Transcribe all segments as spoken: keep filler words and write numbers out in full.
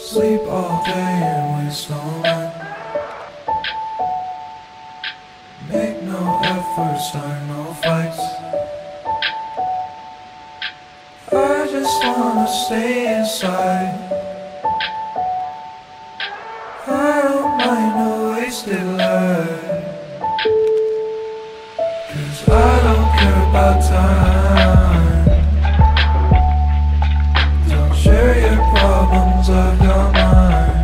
Sleep all day and waste no night. Make no effort, start no fights. I just wanna stay inside. I don't mind a wasted life, 'cause I don't care about time. Don't share your problems, I've got mine.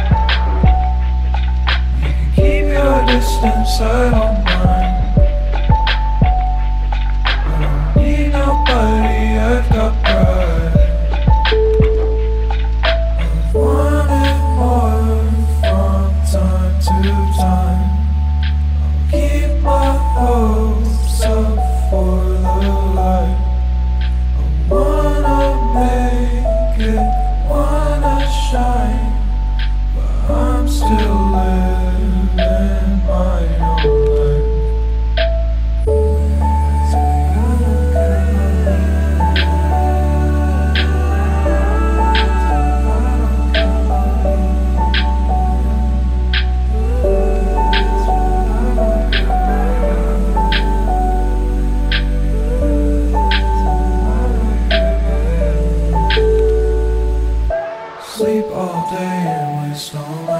You can keep your distance, I don't mind. I don't need nobody, I've got pride. I've wanted more from time to time. I'll keep my hopes up for the light. I wanna make it, wanna shine, but I'm still living my own life. Sleep all day and waste no